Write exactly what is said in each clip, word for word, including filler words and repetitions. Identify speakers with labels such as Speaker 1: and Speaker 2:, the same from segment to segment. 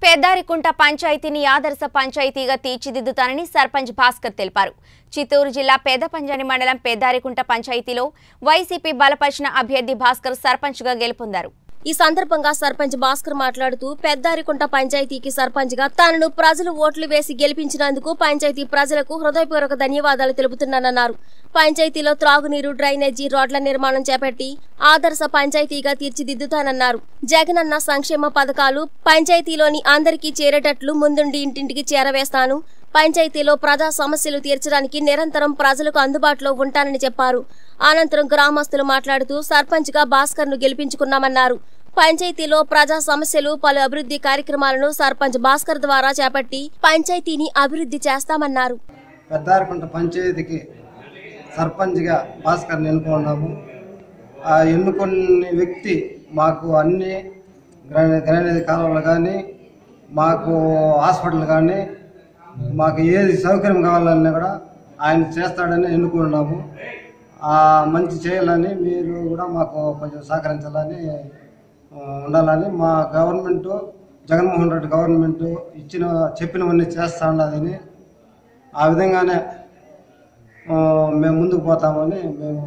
Speaker 1: పెద్దారికుంట పంచాయతీని ఆదర్శ పంచాయతీగా తీర్చిదిద్దుతానని సర్పంచ్ భాస్కర్ తెలిపారు. చిత్తూరు జిల్లా పెద్దపంజాని మండలం పెద్దారికుంట పంచాయతీలో వైసీపీ బలపరిచిన అభ్యర్థి భాస్కర్ సర్పంచ్గా గెలుపొందారు. ఈ సందర్భంగా సర్పంచ్ భాస్కర్ మాట్లాడుతూ పెద్దారికుంట పంచాయతీకి సర్పంచ్గా తాను ప్రజలు ఓట్లు వేసి గెలిపించినందుకు పంచాయతీ ప్రజలకు హృదయపూర్వక ధన్యవాదాలు తెలుపుతున్నానన్నారు. పంచాయతీలో త్రాగునీరు, డ్రైనేజీ, రోడ్ల నిర్మాణం చేపట్టి ఆదర్శ పంచాయతీగా తీర్చిదిద్దుతానన్నారు. జగనన్న సంక్షేమ పథకాలు పంచాయతీలోని అందరికీ చేరేటట్లు ముందుండి ఇంటింటికి చేరవేస్తాను. పంచాయతీలో ప్రజా సమస్యలు తీర్చడానికి నిరంతరం ప్రజలకు అందుబాటులో ఉంటానని చెప్పారు. అనంతరం గ్రామస్తులు మాట్లాడుతూ సర్పంచ్ గా భాస్కర్ ను గెలిపించుకున్నామన్నారు. పంచాయతీలో ప్రజా సమస్యలు, పలు అభివృద్ధి కార్యక్రమాలను సర్పంచ్ భాస్కర్ ద్వారా చేపట్టి పంచాయతీని అభివృద్ధి చేస్తామన్నారు.
Speaker 2: పెద్దారికుంట పంచాయతీకి సర్పంచ్ గా భాస్కర్ ఎన్నుకున్నాము. ఆ ఎన్నుకున్న వ్యక్తి మాకు అన్ని గ్రైనేజ్ కాలువలు కానీ, మాకు హాస్పిటల్ కానీ, మాకు ఏది సౌకర్యం కావాలన్నా కూడా ఆయన చేస్తాడని ఎన్నుకున్నాము. మంచి చేయాలని మీరు కూడా మాకు కొంచెం సహకరించాలని ఉండాలని, మా గవర్నమెంట్ జగన్మోహన్ రెడ్డి గవర్నమెంట్ ఇచ్చిన చెప్పినవన్నీ చేస్తా ఉండదని, ఆ విధంగానే మేము ముందుకు పోతామని మేము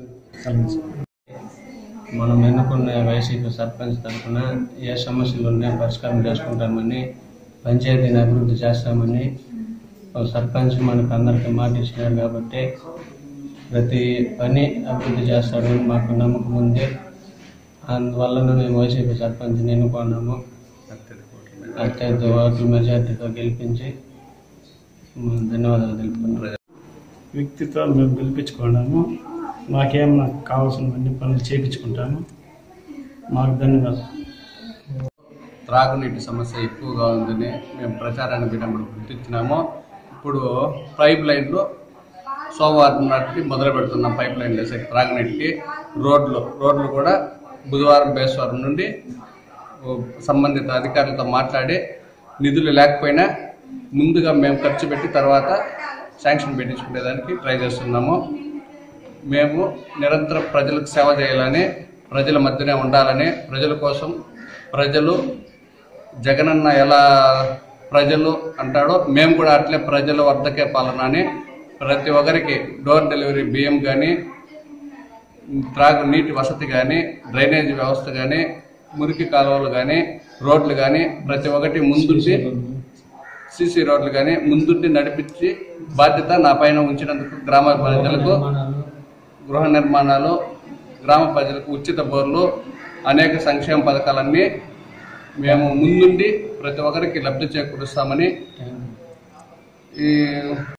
Speaker 3: మనం ఎన్నుకున్న వైసీపీ సర్పంచ్ తరఫున ఏ సమస్యలు ఉన్నాయో పరిష్కారం చేసుకుంటామని, పంచాయతీని అభివృద్ధి చేస్తామని సర్పంచ్ మనకు అందరికీ మాట ఇచ్చినాడు. కాబట్టి ప్రతి పని అభివృద్ధి చేస్తాడని మాకు నమ్మకం ఉంది. అందువలన మేము వైసీపీ సర్పంచ్ని ఎన్నుకున్నాము. అత్యధిక ఓట్ల మెజార్టీతో గెలిపించి ధన్యవాదాలు తెలుపుకున్నాం.
Speaker 4: వ్యక్తిత్వం మేము గెలిపించుకున్నాము. మాకేమన్నా కావాల్సినవన్నీ పనులు చేయించుకుంటాము. మాకు ధన్యవాదాలు.
Speaker 5: త్రాగునీటి సమస్య ఎక్కువగా ఉందని మేము ప్రచారాన్ని పెట్టినప్పుడు గుర్తించినాము. ఇప్పుడు పైప్ లైన్లు సోమవారం నాటికి మొదలు పెడుతున్నాం. పైప్ లైన్ వేసే త్రాగునీటికి రోడ్లు రోడ్లు కూడా బుధవారం బేస్వారం నుండి సంబంధిత అధికారులతో మాట్లాడి నిధులు లేకపోయినా ముందుగా మేము ఖర్చు పెట్టి తర్వాత శాంక్షన్ పెట్టించుకునేదానికి ట్రై చేస్తున్నాము. మేము నిరంతరం ప్రజలకు సేవ చేయాలని, ప్రజల మధ్యనే ఉండాలని, ప్రజల కోసం ప్రజలు జగనన్న ఎలా ప్రజలు అంటాడో మేము కూడా అట్లే ప్రజల వద్దకే పాలన అని ప్రతి ఒక్కరికి డోర్ డెలివరీ బియ్యం కానీ, త్రాగు నీటి వసతి కానీ, డ్రైనేజీ వ్యవస్థ కానీ, మురికి కాలువలు కానీ, రోడ్లు కానీ ప్రతి ఒక్కటి ముందుండి, సీసీ రోడ్లు కానీ ముందుండి నడిపించి బాధ్యత నా పైన ఉంచినందుకు గ్రామ ప్రజలకు గృహ నిర్మాణాలు, గ్రామ ప్రజలకు ఉచిత బోర్లు, అనేక సంక్షేమ పథకాలన్నీ మేము ముందుండి ప్రతి ఒక్కరికి లబ్ధి చేకూరుస్తామని ఈ